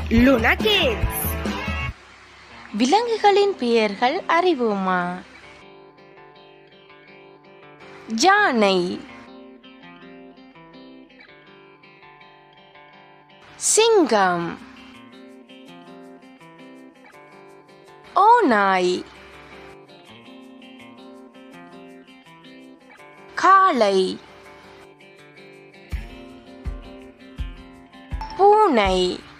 Luna Kids. விலங்குகளின் பெயர்கள் அறிவோமா? யானை, சிங்கம், ஓநாய், காளை, பூனை,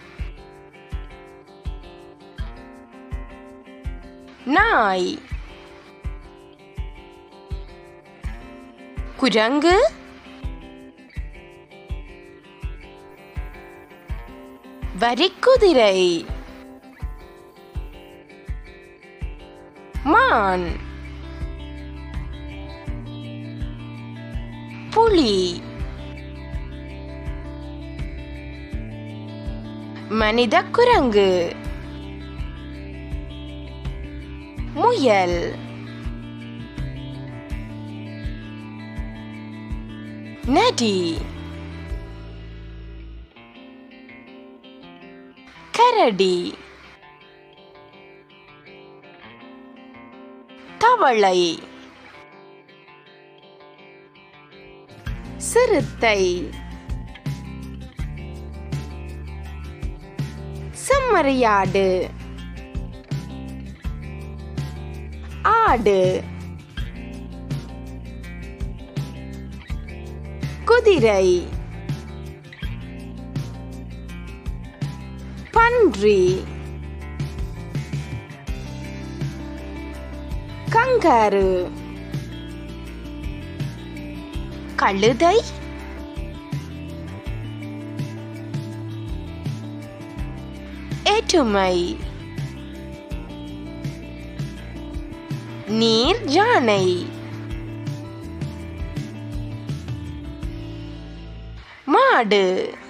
நாய், குரங்கு, வரிக்குதிரை, மான், புலி, மனித குரங்கு, முயல், நரி, கரடி, தவளை, சிறுத்தை, செம்மறியாடு, ஆடு, குதிரை, பன்றி, கங்காரு, கழுதை, எருமை, நீர் யானை, மாடு.